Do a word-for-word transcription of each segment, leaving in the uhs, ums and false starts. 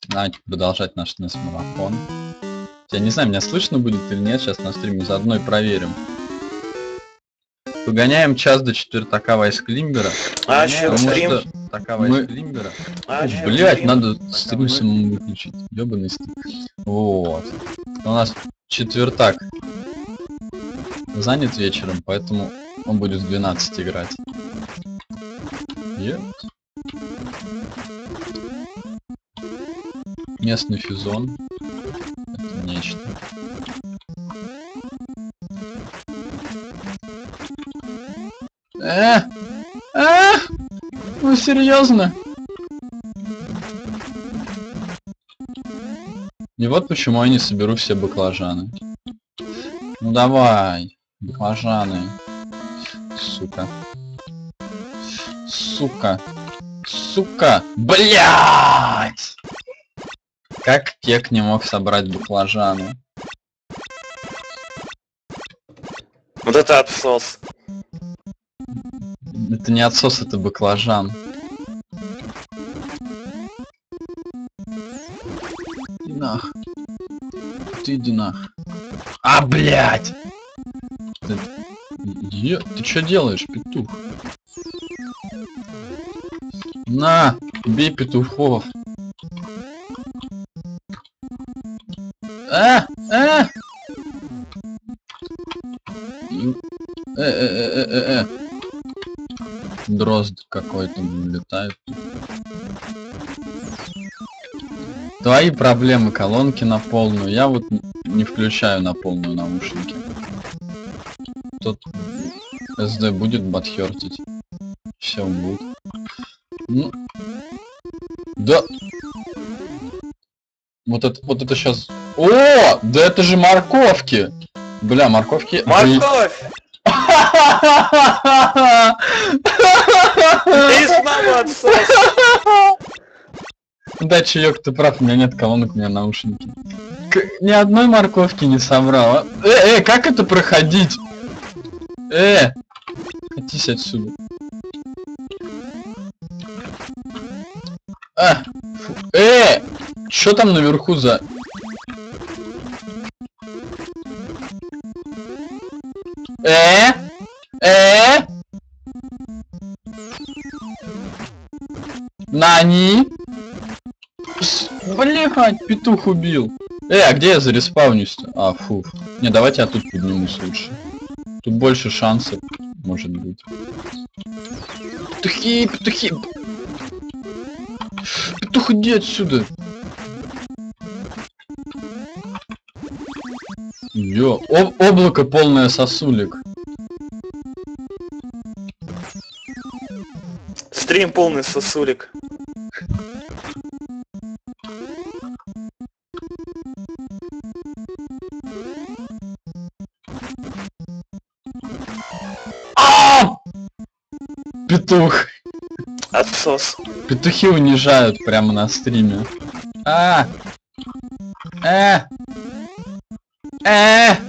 Давайте продолжать наш марафон. Я не знаю, меня слышно будет или нет сейчас на стриме, заодно и проверим. Погоняем час до четвертака Вайсклимбера. А чё, стрим? Мы... А, О, чё, блять, стрим? надо стрим самому выключить. Ёбаный стрим. Вот. У нас четвертак занят вечером, поэтому он будет в двенадцать играть. Нет. Местный физон. Это нечто. Э, э, ну серьезно? И вот почему я не соберу все баклажаны. Ну давай, баклажаны. Сука. Сука. Сука. Блять! Как Кек не мог собрать баклажаны? Вот это отсос. Это не отсос, это баклажан. Иди нах. Ты иди нах. А, блять! Ты, е... ты что делаешь, петух? На, бей петухов. А, а! Э, э, э, э, э. Дрозд какой-то летает. Твои проблемы, колонки на полную. Я вот не включаю на полную наушники. Тут эс дэ будет батхертить. Все будет. Ну. Да. Вот это, вот это сейчас. О, да это же морковки. Бля, морковки. Морковь! И снова отсос. Да, чаек, ты прав, у меня нет колонок, у меня наушники. К ни одной морковки не собрал. Э, э, как это проходить? Э, катись отсюда. А, фу. Э, что там наверху за... Э, э, Нани? Блять, петух убил. Э, а где я зареспаунюсь-то? А, фу. Не, давайте я тут поднимусь лучше. Тут больше шансов, может быть. Петухи, петухи. Петух, иди отсюда. Ё, об облако полное сосулек. Стрим полный сосулек. А! Петух. Отсос. Петухи унижают прямо на стриме. А! Э! Э!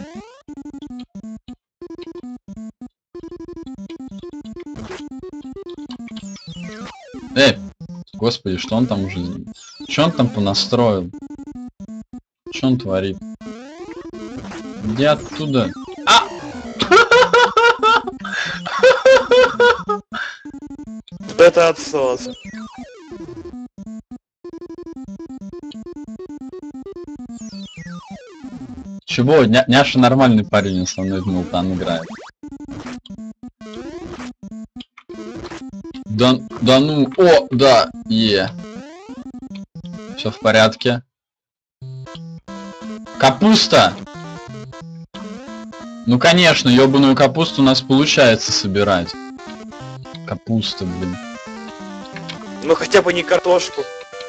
Эй! Господи, что он там уже... Что он там понастроил? Что он творит? Иди оттуда. А! Вот это отсос. Чего? Ня Няша нормальный парень, он со мной в Мултан играет. Да, да ну, о, да, е. Все в порядке. Капуста! Ну конечно, ёбаную капусту у нас получается собирать. Капуста, блин. Ну хотя бы не картошку.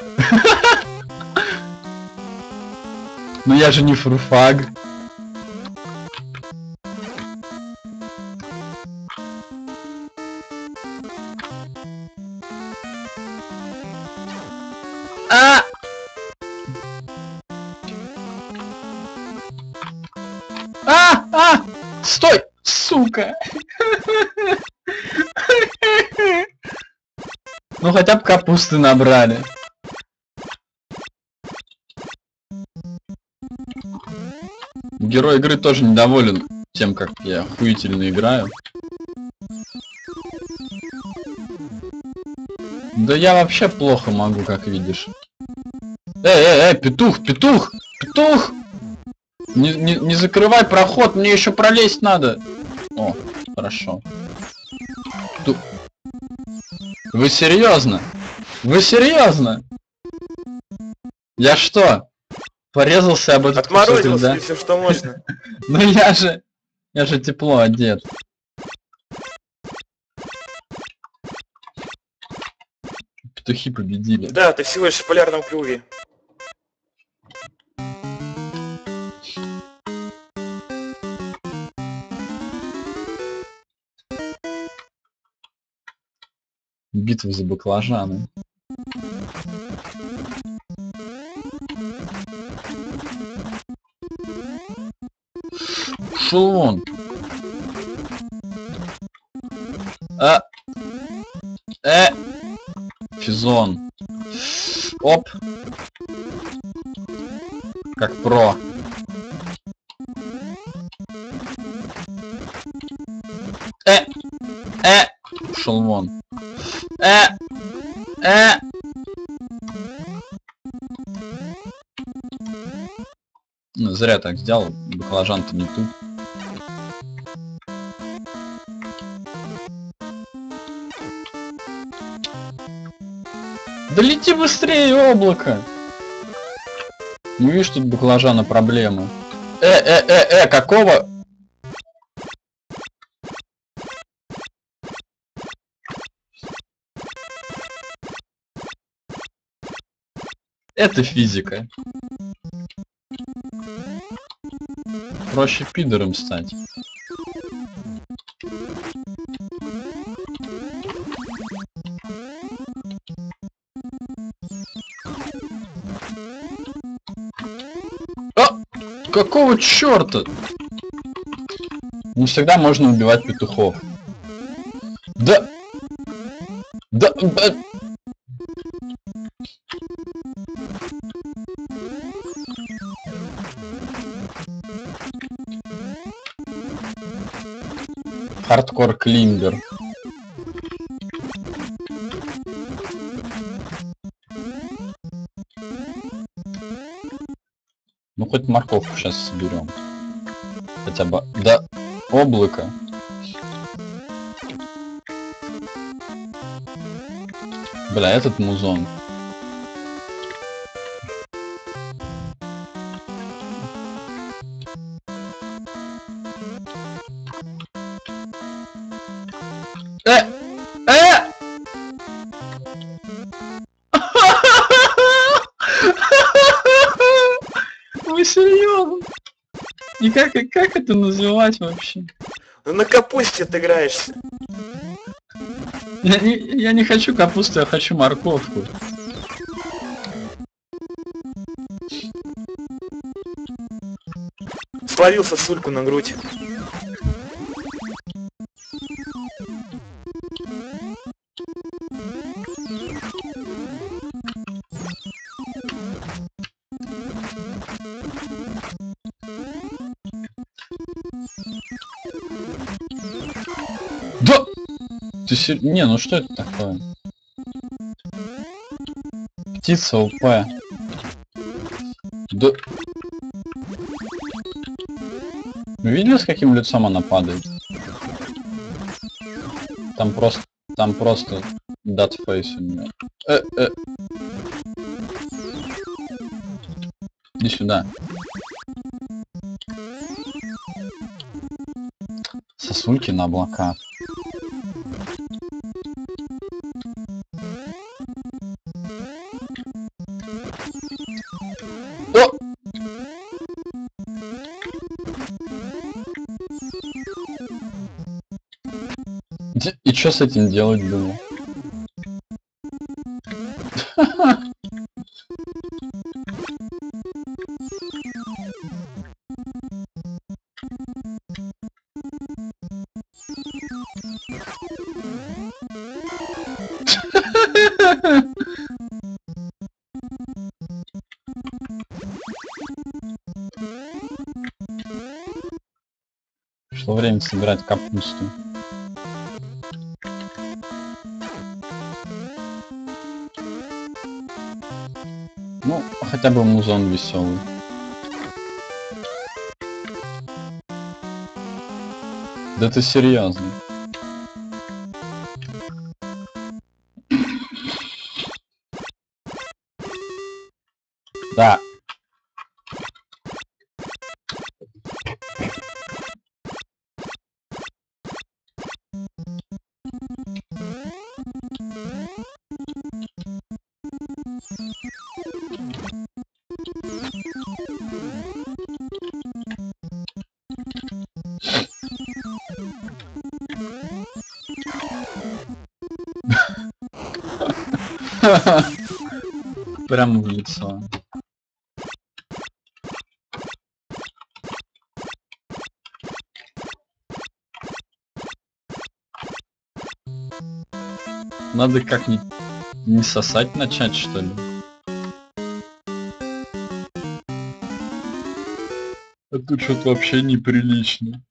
Ну я же не фурфаг. А! А! А! Стой! Сука! Ну хотя бы капусты набрали. Герой игры тоже недоволен тем, как я охуительно играю. Да я вообще плохо могу, как видишь. Эй, эй, эй, петух, петух, петух! Не, не, не закрывай проход, мне еще пролезть надо. О, хорошо. Ту... Вы серьезно? Вы серьезно? Я что? Порезался об этот кусок, Отморозился, да? и все, что можно. Ну я же... Я же тепло одет. Петухи победили. Да, ты всего лишь в полярном круге. Битва за баклажаны. Шел вон. А. Э. Физон. Оп. Как про. Э. Э. Шел вон. Э. Э. Ну, зря так сделал. Баклажан-то не тут. Да лети быстрее, облако! Ну видишь, тут баклажана проблемы. Э, э, э, э, какого? Это физика. Проще пидором стать. А! Какого черта? Не всегда можно убивать петухов. Да! Да! Да! Хардкор климбер. Ну хоть морковку сейчас соберем. Хотя бы. Да, облако. Бля, этот музон. Э! Э! Вы серьезно? И как, и как это называть вообще? Ну на капусте отыграешься. Я не, я не хочу капусту, я хочу морковку. Словил сосульку на грудь. Да! Ты сер... Не, ну что это такое? Птица ОП. Да... Вы видели, с каким лицом она падает? Там просто... Там просто... Датфейс у нее. Э, э. Иди сюда. Сосульки на облака. О! И что с этим делать было? Пришло время собирать капусту. Ну, хотя бы музон веселый. Да ты серьезно? Да. Прямо в лицо. Надо как-нибудь не сосать начать, что ли? А тут что-то вообще неприлично.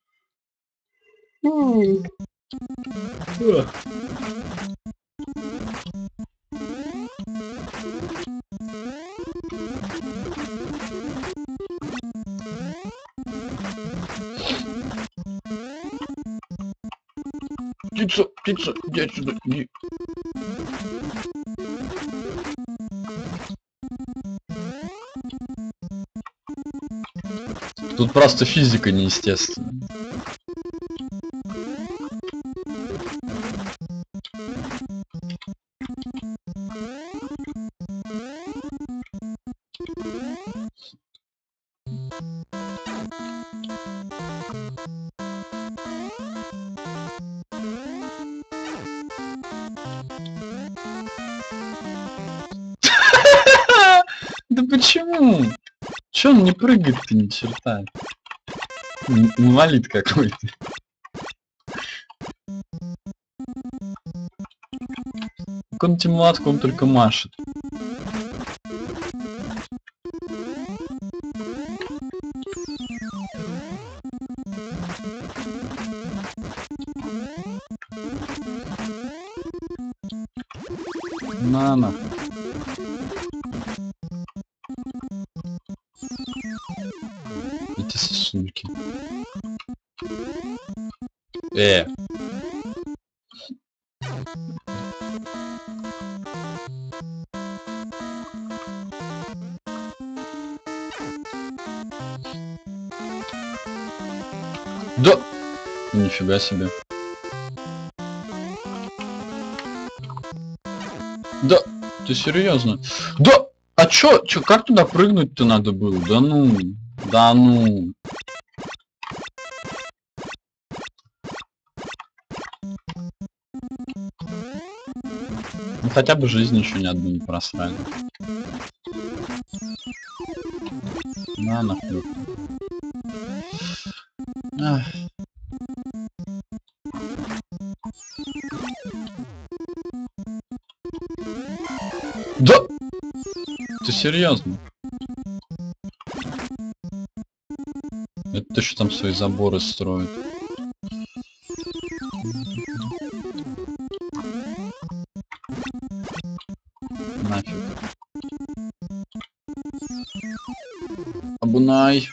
Птица, птица, иди отсюда, иди. Тут просто физика неестественная. Да почему? Чё он не прыгает-то ни черта? Инвалид какой-то. Как он тем молотком только машет. На, на. Эти сосульки. Э. Да. Нифига себе. Да. Ты серьезно? Да. А чё? Чё? Как туда прыгнуть-то надо было? Да ну. Да ну. Ну хотя бы жизнь еще ни одну не просрали. На нахуй. Ах. Да! Ты серьезно? Это что там свои заборы строит? Нафиг. Абунай.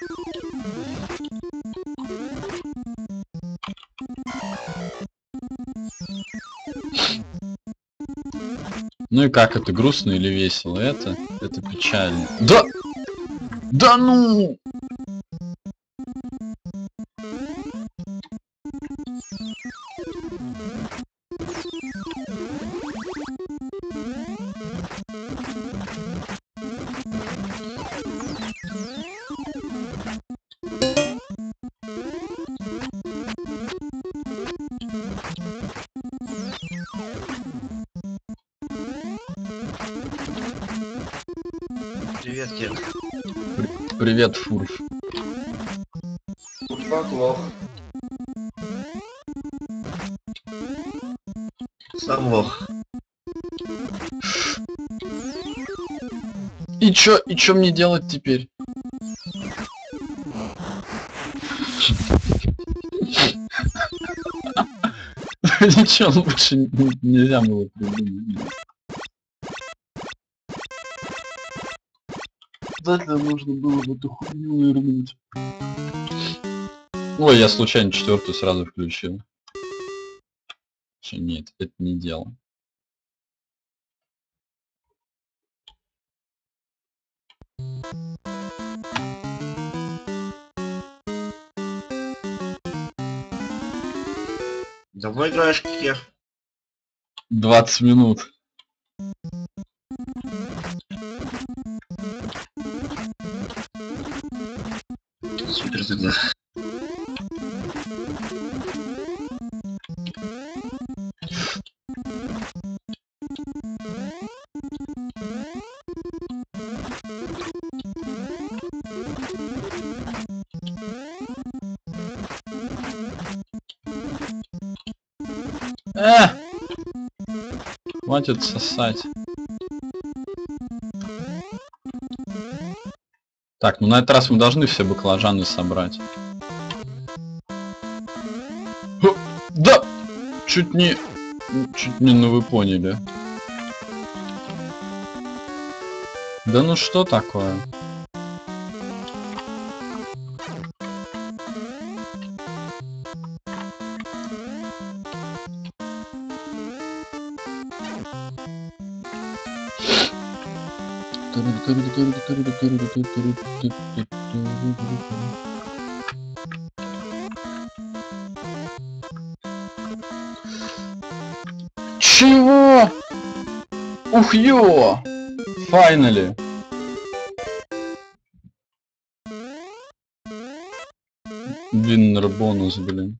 Ну и как это, грустно или весело? Это, это печально. Да! Да ну! Привет, Кир. При- Привет, Фурф. Как лох. Сам лох. И чё, и чё мне делать теперь? Ничего лучше н- нельзя было придумать. Обязательно нужно было в эту хуйню нырнуть. Ой, я случайно четвертую сразу включил. Че, нет, это не дело. Давно играешь, Кер? двадцать минут. Супер тогда. Э! Хватит сосать. Так, ну на этот раз мы должны все баклажаны собрать. Хо, да! Чуть не... Чуть не, ну вы поняли. Да ну что такое? Чего? Ух ё! Finally. Виннер бонус, блин.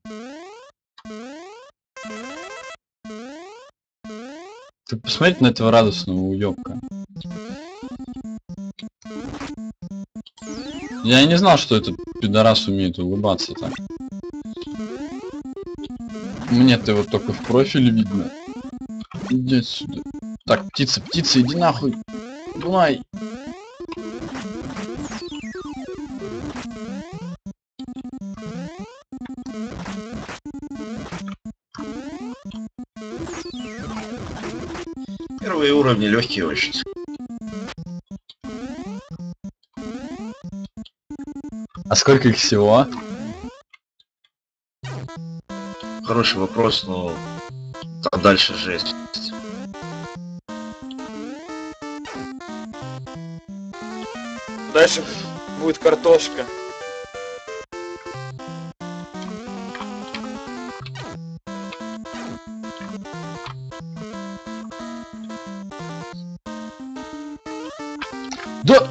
Ты посмотри на этого радостного уёбка. Я и не знал, что этот пидорас умеет улыбаться так. Мне-то его только в профиле видно. Иди отсюда. Так, птица, птица, иди нахуй. Гунай. Первые уровни легкие очень. А сколько их всего? Хороший вопрос, но там дальше жесть. Дальше будет картошка. Да!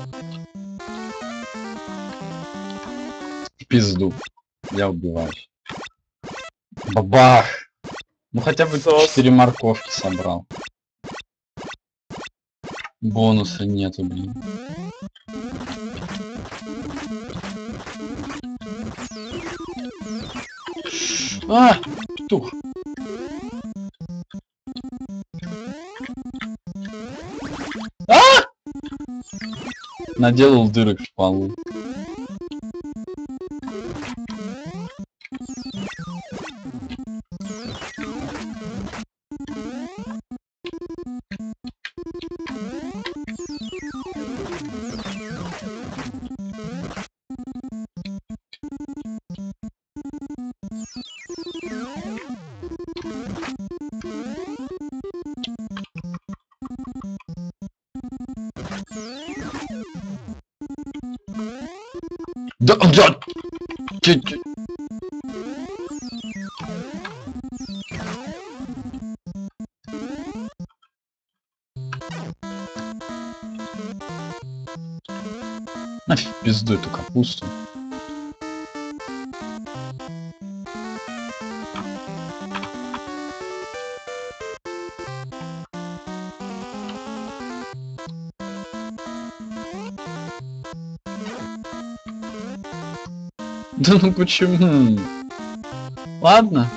В пизду. Я убиваюсь. Бабах! Ну хотя бы Сос. четыре морковки собрал. Бонуса нету, блин. А! Петух! А! Наделал дырок в полу. Да, да! Чё- чё- Нафиг в пизду эту капусту. Да ну почему? Ладно.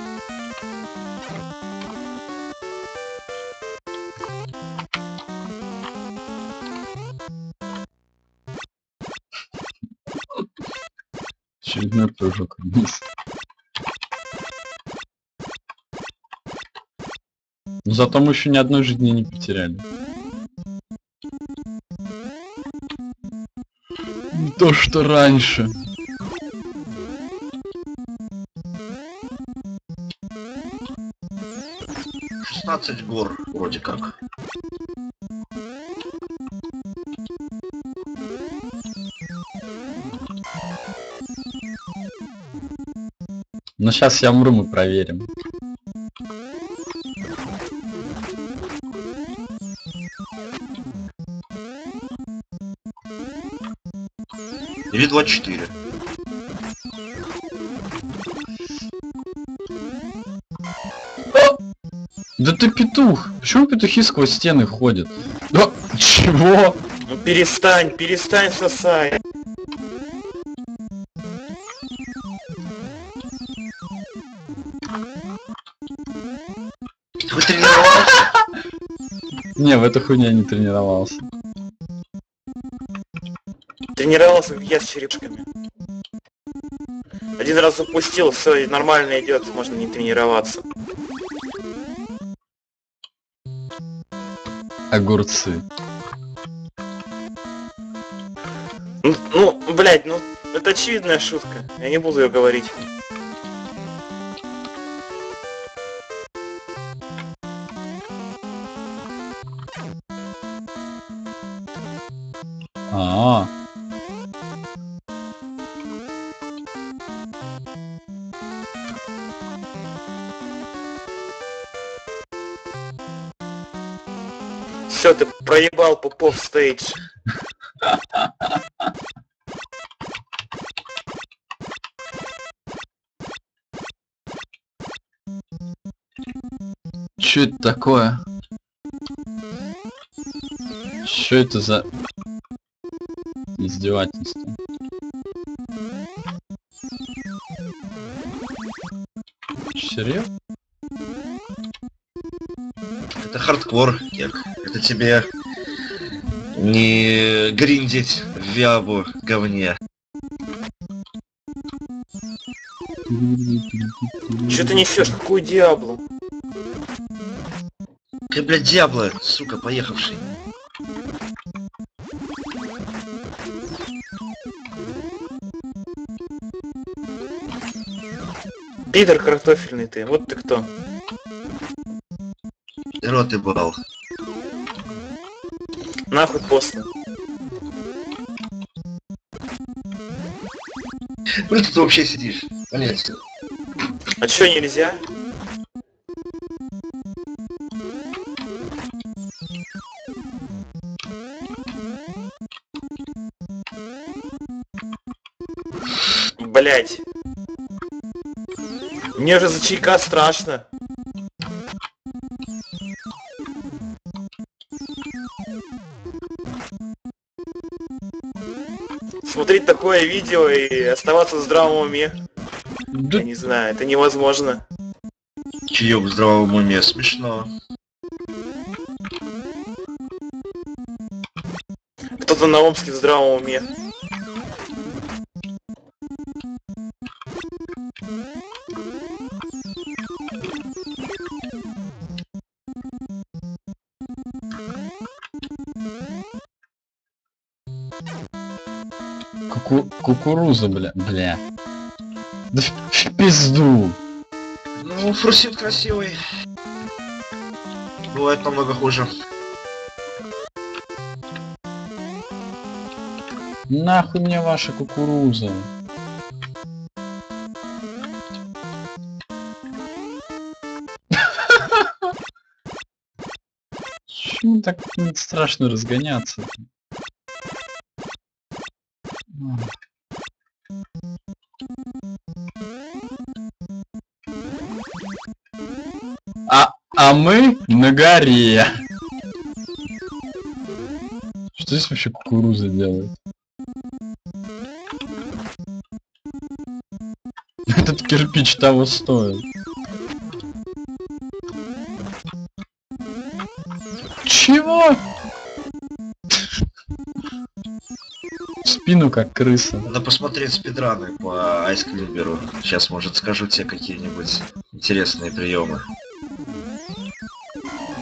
Очередной прыжок вниз. Зато мы еще ни одной жизни не потеряли. Не то, что раньше. шестнадцать гор, вроде как. Но сейчас я умру, мы проверим. Или двадцать четыре. Да ты петух! Почему петухи сквозь стены ходят? Да, чего? Ну перестань, перестань сосать. Вы тренировался? Не, в этой хуйне я не тренировался. Тренировался, как я, с черепашками. Один раз упустил, все нормально идет, можно не тренироваться. Огурцы. Ну, ну, блядь, ну, это очевидная шутка. Я не буду ее говорить. А, -а, -а. Все, ты проебал Попов стейдж. Что это такое? Что это за издевательство? Серьезно? Это хардкор, Кек. Это тебе не гриндить в Виабу говне. Че ты несешь? Какую Диаблу? Ты, блядь, Диабло, сука, поехавший. Пидор картофельный ты, вот ты кто. Рот и бал. Нахуй постно. Ну ты тут вообще сидишь? Блядь. А чё нельзя? Блять. Мне же за чайка страшно. Смотреть такое видео и оставаться в здравом уме. Да, Я не знаю, это невозможно. Чаёк в здравом уме, смешно. Кто-то на Омске в здравом уме. Ку кукуруза, бля, бля. Да в, в пизду. Ну, фрусит красивый. Бывает намного хуже. Нахуй мне ваша кукуруза. Почему так страшно разгоняться? А, а мы на горе. Что здесь вообще кукуруза делает? Этот кирпич того стоит. Чего? В спину как крыса. Надо посмотреть спидраны по Айсклиберу. Сейчас, может, скажу тебе какие-нибудь интересные приемы.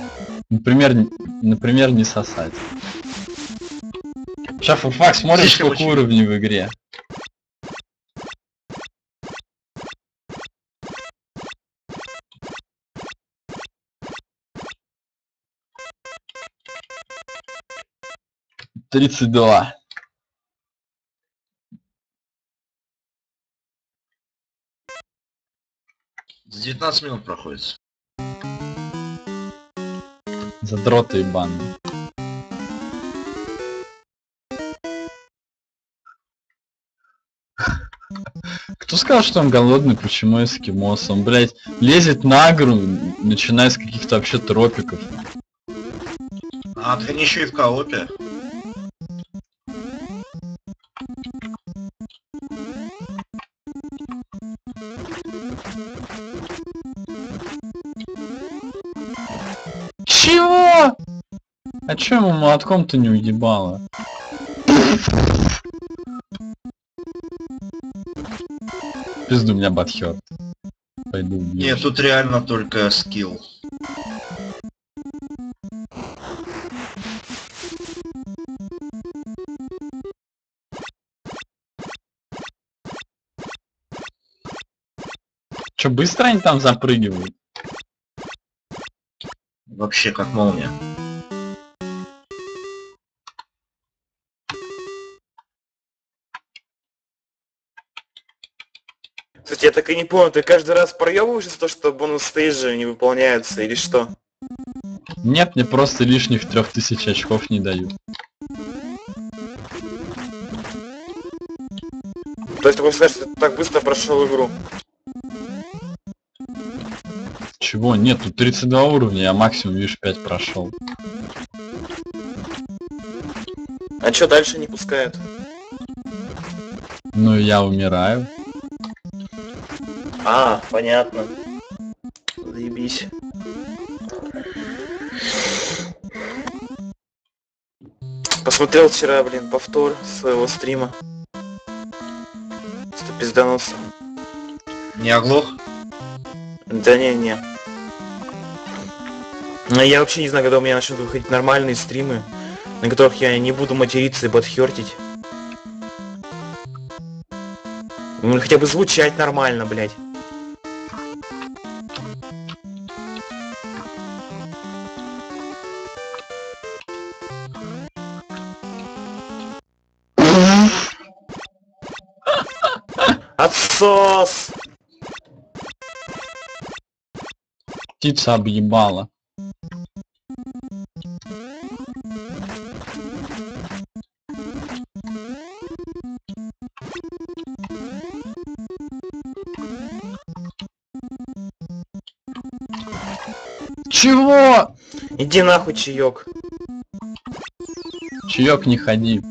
Например, н- например, не сосать. Сейчас Фурфак смотрит, Слишком сколько очевидно. уровней в игре. Тридцать два. За девятнадцать минут проходит. Задроты ебаные. Кто сказал, что он голодный? Почему эскимос? Он, блядь, лезет на гору, начиная с каких-то вообще тропиков. А, так они еще и в коопе. Чего? А чё ему молотком-то не уебало? Пизду, у меня батхёрт. Пойду убью. Нет, тут реально только скилл. Чё, быстро они там запрыгивают? Вообще как молния. Кстати, я так и не понял, ты каждый раз проебываешься за то, что бонус стейджи не выполняются, или что? Нет, мне просто лишних трех тысяч очков не дают. То есть ты хочешь сказать, что ты так быстро прошел игру? Чего? Нет, тут тридцать два уровня, я максимум, видишь, пять прошел. А чё дальше не пускают? Ну и я умираю. А, понятно. Заебись. Посмотрел вчера, блин, повтор своего стрима. Что пизданулся. Не оглох? Да не, не. Ну, я вообще не знаю, когда у меня начнут выходить нормальные стримы, на которых я не буду материться и подхёртить. Ну, или хотя бы звучать нормально, блядь. Отсос! Птица объебала. Чего? Иди нахуй, чаек. Чаек, не ходи.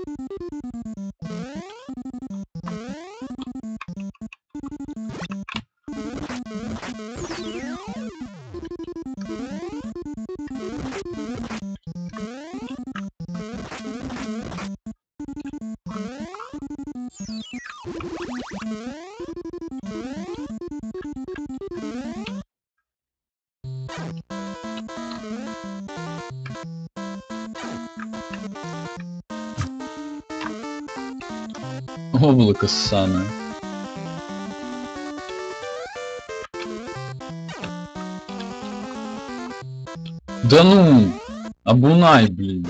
Облако ссаное. Да ну, обунай, блин.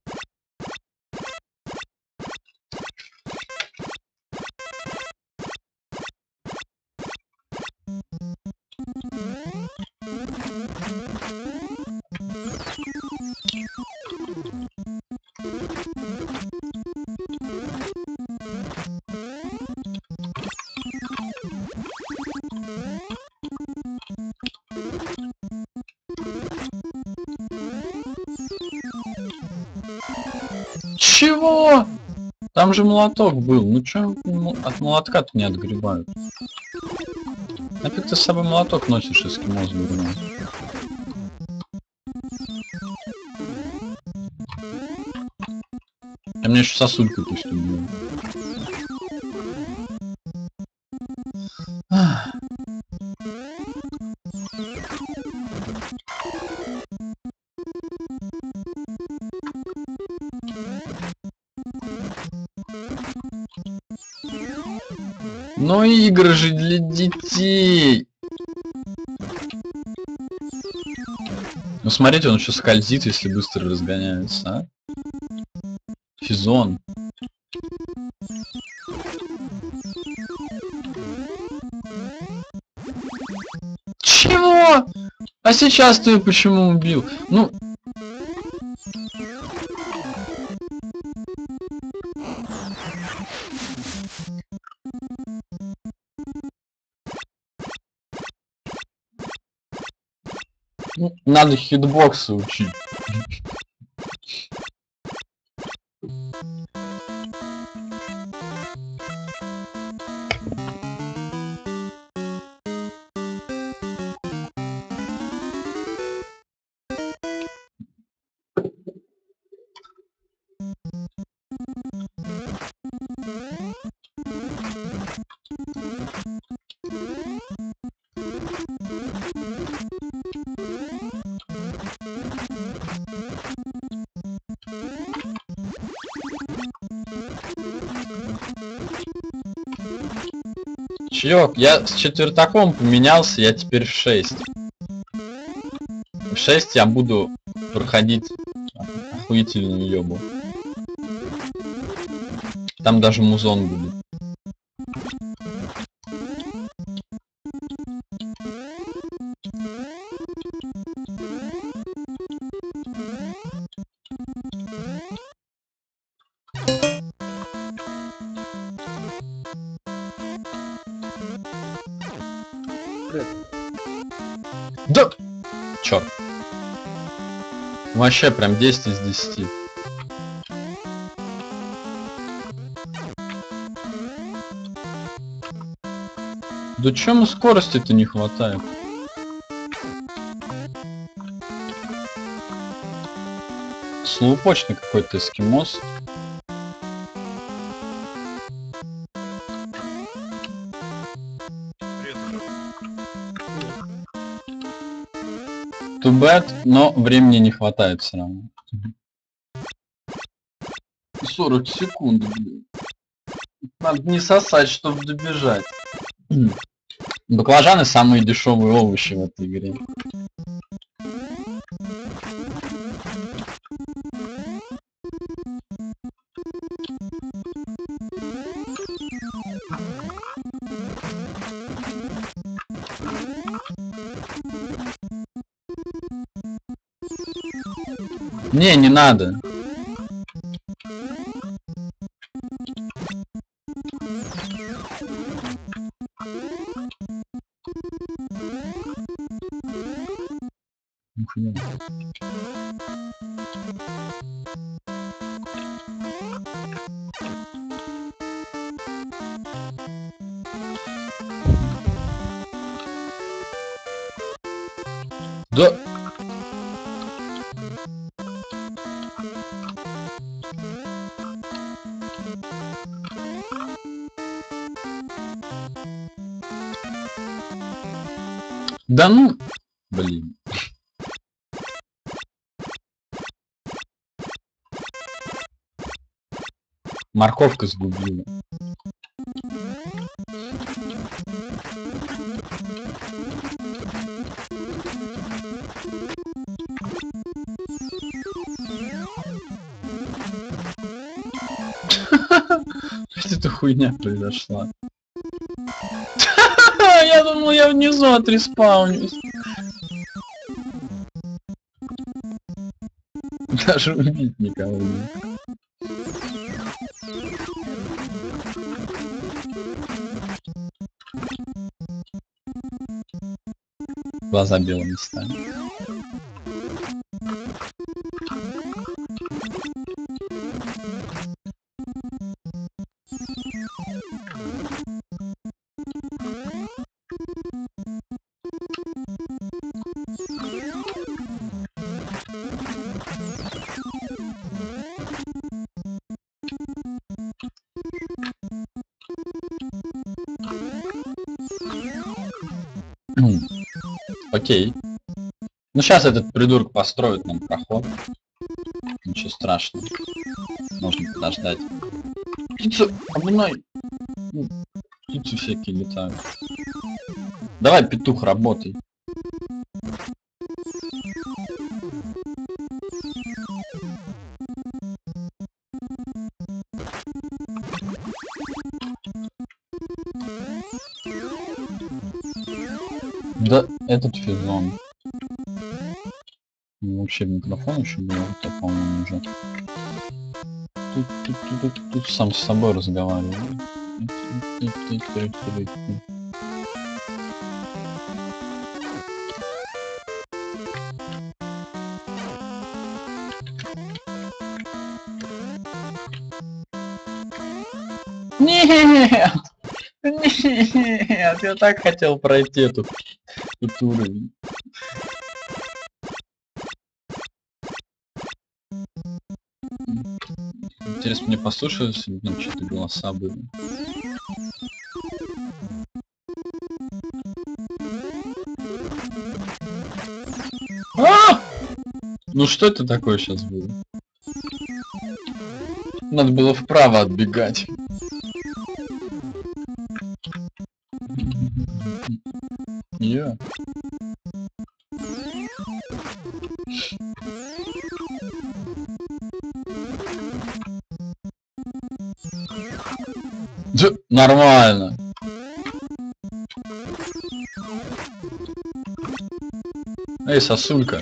Чего? Там же молоток был. Ну чё от молотка-то не отгребают? Нафиг ты с собой молоток носишь, эскимос, дурной? А мне еще сосульку пусть убьют. Ну игры же для детей. Ну смотрите, он еще скользит, если быстро разгоняется, а? Физон. Чего? А сейчас ты почему убил? Ну... Ну, надо хитбоксы учить. Чёк, я с четвертаком поменялся, я теперь в шесть. В шесть я буду проходить охуительную ёбу. Там даже музон будет. Да! Чёрт. Вообще прям десять из десяти. Да чему скорости-то не хватает? Слоупочный какой-то эскимос. Too bad, но времени не хватает все равно. сорок секунд, блин. Надо не сосать, чтобы добежать. Баклажаны самые дешевые овощи в этой игре. Не, не надо. Нихуя. Да. Да ну, блин. Морковка сгубила. Что это хуйня произошла? Я думал, я внизу отреспаунюсь. Даже убить никого нет. Глаза белыми стали. Окей. Ну сейчас этот придурок построит нам проход. Ничего страшного. Можно подождать. Птица, обмной. Птицы всякие летают. Давай, петух, работай. Да, этот физон. Вообще микрофон еще был, это, по-моему, уже. Тут, тут, тут, тут, тут сам с собой разговариваю. Нет! Нет! Я так хотел пройти эту, этот уровень. Интересно, мне послушались, ну, что-то голоса были. А! Ну что это такое сейчас было? Надо было вправо отбегать. Я. Д- Нормально. Эй, сосулька.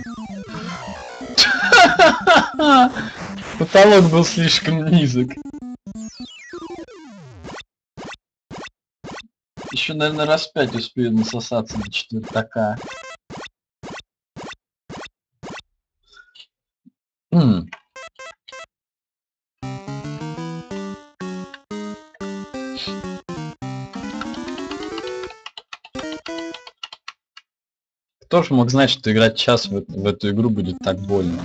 Потолок был слишком низок. Еще, наверное, раз пять успею насосаться до четвертака. М. Кто ж мог знать, что играть час в, в эту игру будет так больно?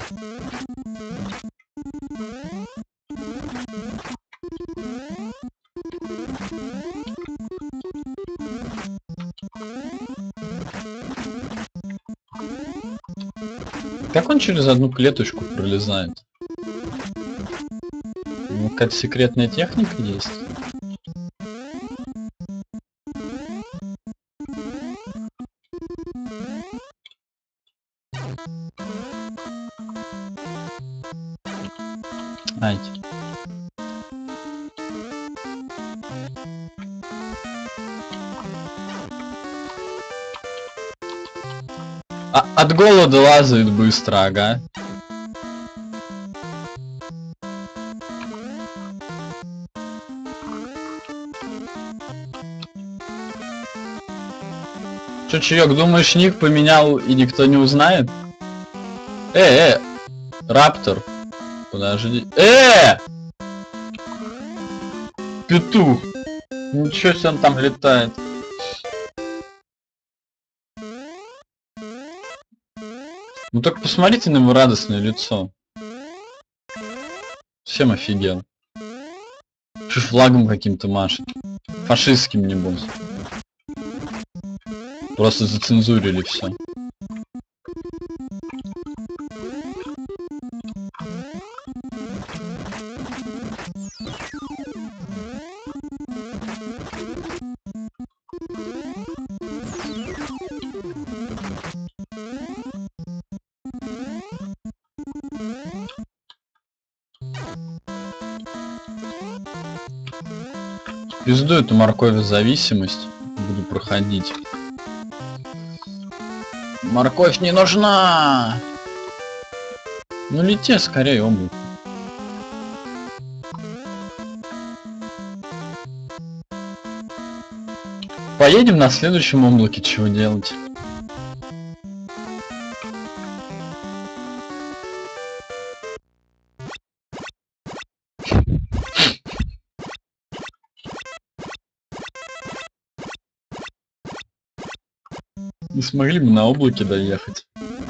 Как он через одну клеточку пролезает? Ну, какая-то секретная техника есть. Ай. А, от голода лазает быстро, ага. Чё, чаек, думаешь, ник поменял и никто не узнает? Э, э, Раптор. Подожди. Э! Петух. Ничего себе он там летает. Ну так посмотрите на его радостное лицо. Всем офигел. Чё флагом каким-то машет. Фашистским, небось. Просто зацензурили все. Пизду эту морковь-зависимость. Буду проходить. Морковь не нужна! Ну лети скорее, облако. Поедем на следующем облаке, чего делать? Не смогли бы на облаке доехать.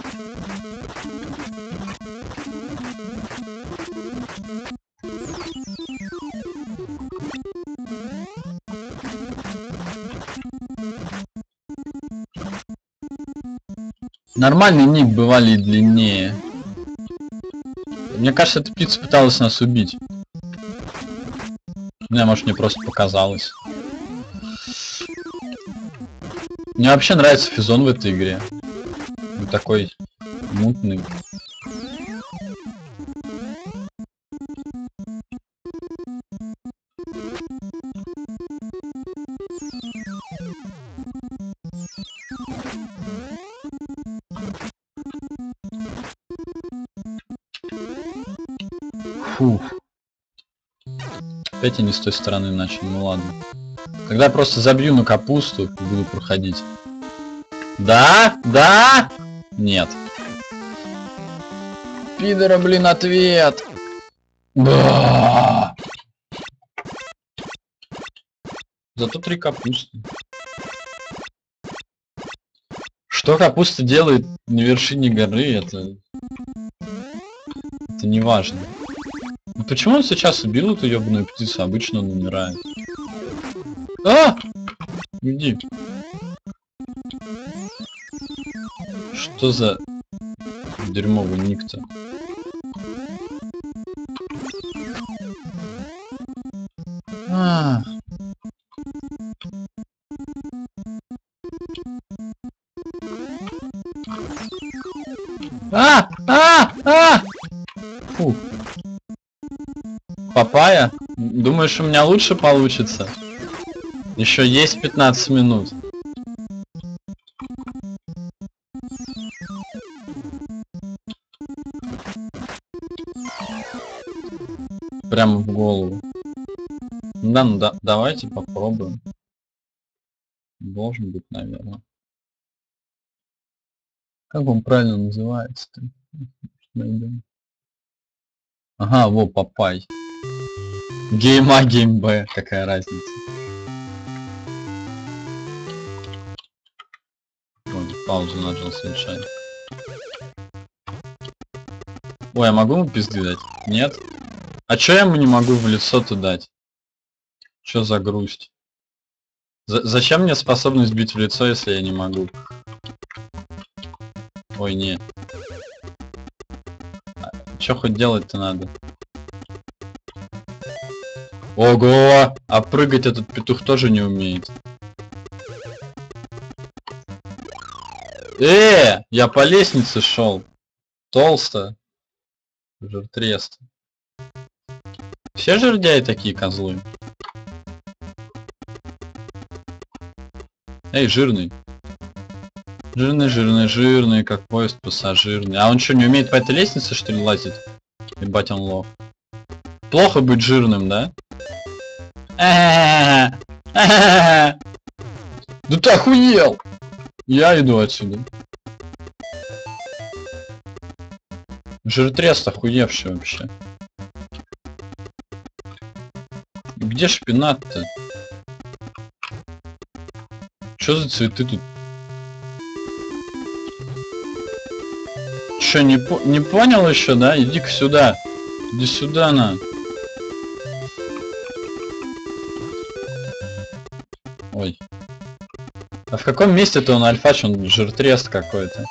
Нормальный ник бывали и длиннее. Мне кажется, эта птица пыталась нас убить. Не, может, мне просто показалось. Мне вообще нравится Физон в этой игре. Он такой мутный. Фух. Опять они с той стороны начали, ну ладно. Когда я просто забью на капусту и буду проходить. Да? Да? Нет. Пидора, блин, ответ. Да. Зато три капусты. Что капуста делает на вершине горы, это... Это не важно. Ну почему он сейчас убил эту ёбаную птицу? Обычно он умирает. А! Уйди. Что за дерьмовый ник-то? А. А! А! А! Фу. Папайя? Думаешь, у меня лучше получится? Еще есть пятнадцать минут. Прямо в голову. Да, ну да, давайте попробуем. Должен быть, наверное. Как он правильно называется-то? Найдем. Ага, во, Папай. Гейм А, гейм Б, какая разница. Вот, паузу нажал случайно. Ой, я могу ему пизды дать? Нет? А чё я ему не могу в лицо-то дать? Чё за грусть? За зачем мне способность бить в лицо, если я не могу? Ой, не. А чё хоть делать-то надо? Ого! А прыгать этот петух тоже не умеет. Э, я по лестнице шел. Толсто. Жиртрест. Все жердяи такие козлы. Эй, жирный. Жирный, жирный, жирный, как поезд пассажирный. А он что, не умеет по этой лестнице, что ли, лазить? Ебать, он лох. Плохо быть жирным, да? Да ты охуел! Я иду отсюда. Жиртрест охуевший вообще. Где шпинат-то? Чё за цветы тут? Чё, не, по не понял еще, да? Иди-ка сюда. Иди сюда, на. Ой. А в каком месте-то он альфач? Он жиртрест какой-то.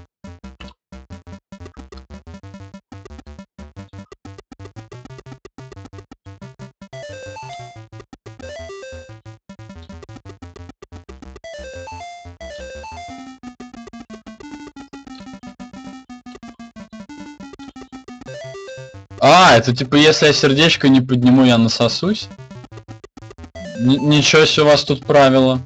А, это типа, если я сердечко не подниму, я насосусь? Н ничего себе у вас тут правило.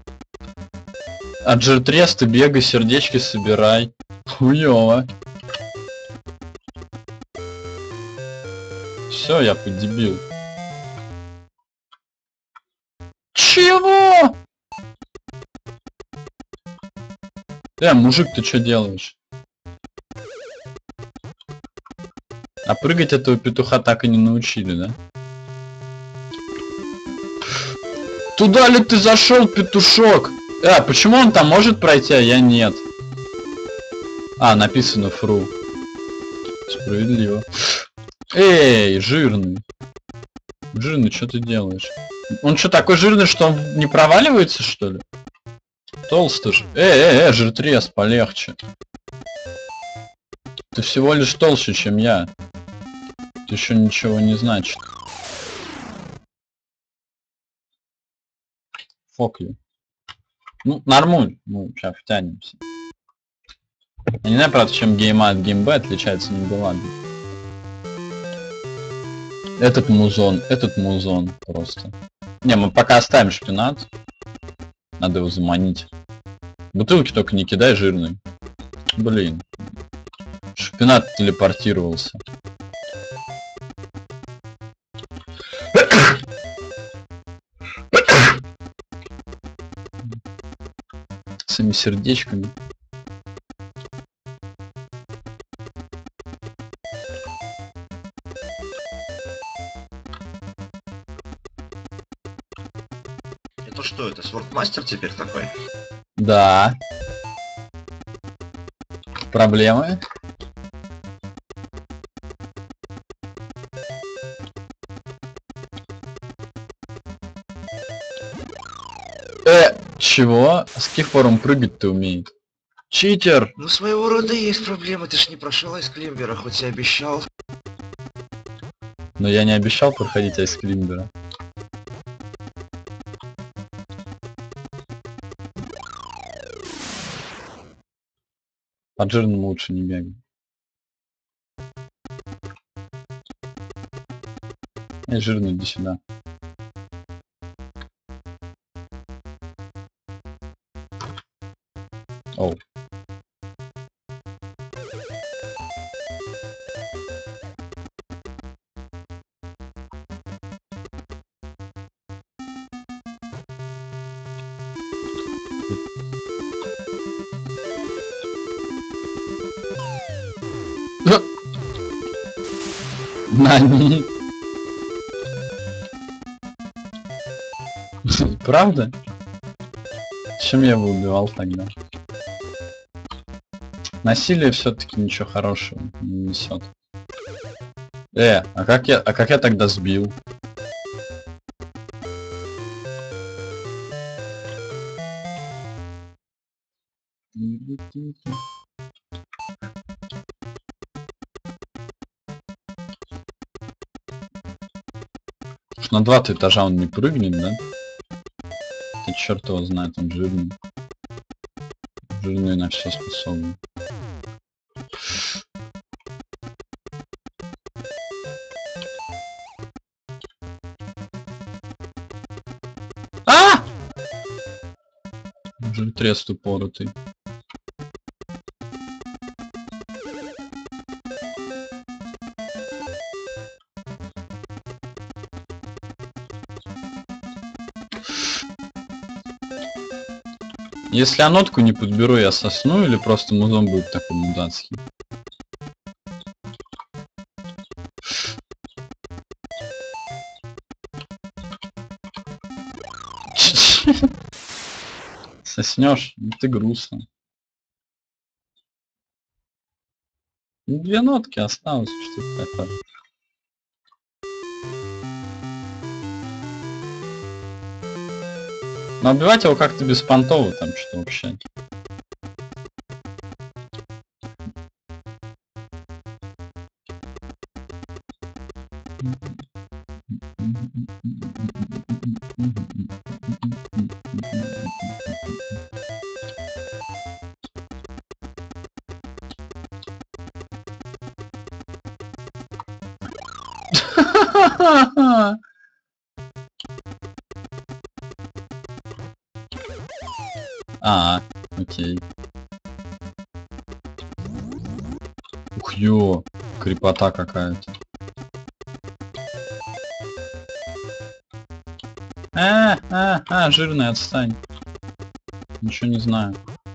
От жиртреста бегай, сердечки собирай. Хуёво. Все, я поддебил. Чего? Э, мужик, ты что делаешь? А прыгать этого петуха так и не научили, да? Туда ли ты зашел, петушок? А, почему он там может пройти, а я нет? А, написано фру. Справедливо. Эй, жирный. Жирный, что ты делаешь? Он что, такой жирный, что он не проваливается, что ли? Толстый же. Эй, эй, эй, жиртрез, полегче. Ты всего лишь толще, чем я. Это еще ничего не значит. Fuck you. Ну, нормуль. Ну, сейчас втянемся. Я не знаю, правда, чем гейма от геймбэ отличается, не была. Этот музон, этот музон просто. Не, мы пока оставим шпинат. Надо его заманить. Бутылки только не кидай жирный. Блин. Шпинат телепортировался. С этими сердечками. Это что, это Swordmaster теперь такой? Да. Проблемы? Э, чего? С каких пор он прыгать-то умеет? Читер! Ну, своего рода есть проблемы, ты ж не прошел Айсклимбера, хоть и обещал. Но я не обещал проходить Айсклимбера. Под жирным лучше не бегай. Эй, жирный, иди сюда. Оу. Нани. Правда? Чем я его убивал тогда? Насилие все-таки ничего хорошего не несет. Э, а как я, а как я тогда сбил? На два-то этажа он не прыгнет, да? Ты черт его знает, он жирный. Жирный на все способен. А! Жиртрес тупоротый. Если я нотку не подберу, я сосну или просто музон будет такой мудацкий? Соснешь? Ну ты грустно. Ну, две нотки осталось, что-то такое. Но убивать его как-то беспонтово, там что вообще. А, окей. Ух ё, крепота какая-то. А, а, а, жирный, отстань. Ничего не знаю.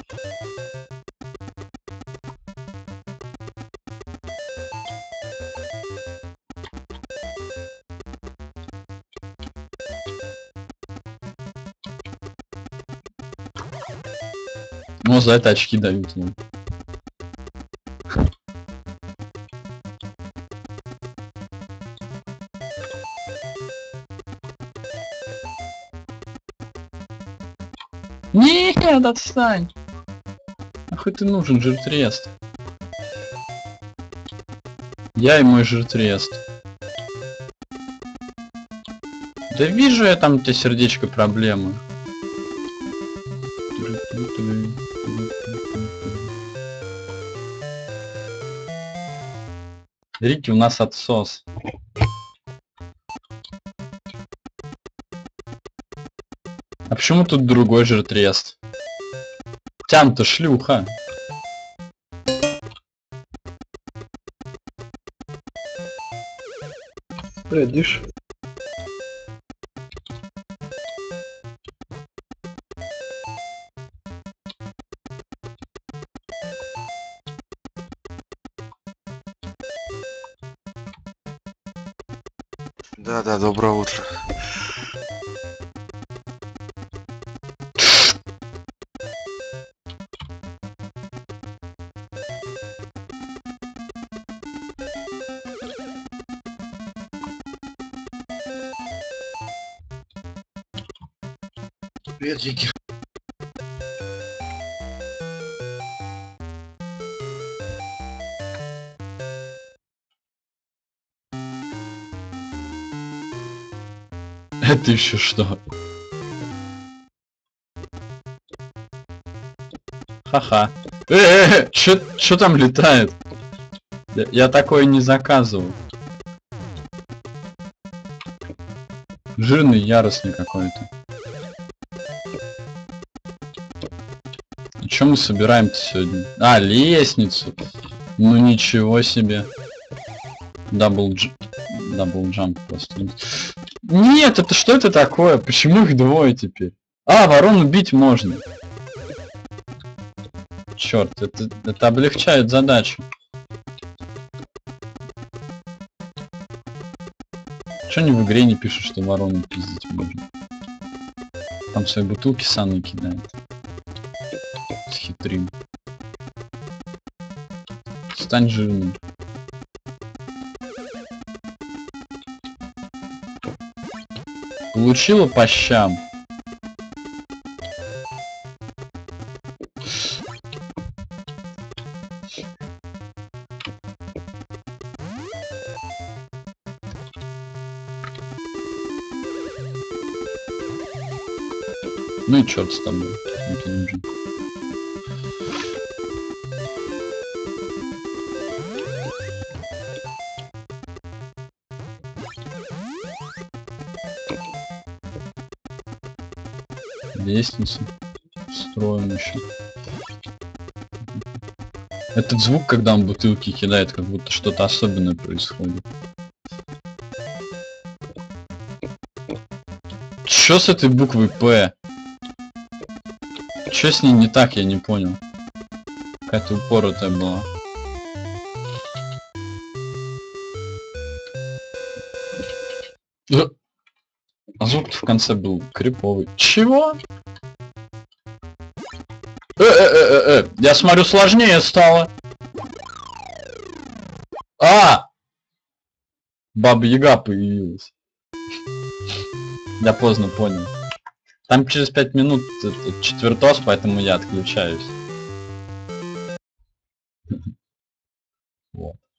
Ну, за это очки дают ему. Нет, отстань! Нахуй ты нужен, жиртрест? Я и мой жиртрест. Да вижу я там у тебя сердечко проблемы. Рики у нас отсос. А почему тут другой же трест? Тям-то шлюха. Эдиш. Да, да, доброе утро. Привет, Вики. Это еще что? Ха-ха. Э, э, э, чё, чё там летает? Я, я такое не заказывал. Жирный яростный какой-то. Чем мы собираем-то сегодня? А, лестницу. Ну ничего себе. Дабл дж... Дабл джамп просто. Нет, это что это такое? Почему их двое теперь? А, ворон убить можно. Черт, это, это облегчает задачу. Чё они в игре не пишут, что ворону пиздить можно? Там свои бутылки саны кидает. Схитрим. Стань жирным. Получила по щам. Ну и черт с тобой. Это нужен. Лестницу строим еще. Этот звук, когда он бутылки кидает, как будто что-то особенное происходит. Чё с этой буквой П? Чё с ней не так, я не понял. Какая-то упоротая была. А звук в конце был криповый. Чего? Э, э, э, э, я смотрю, сложнее стало. А! Баба Яга появилась. Я поздно понял. Там через пять минут четвертос, поэтому я отключаюсь. Вот.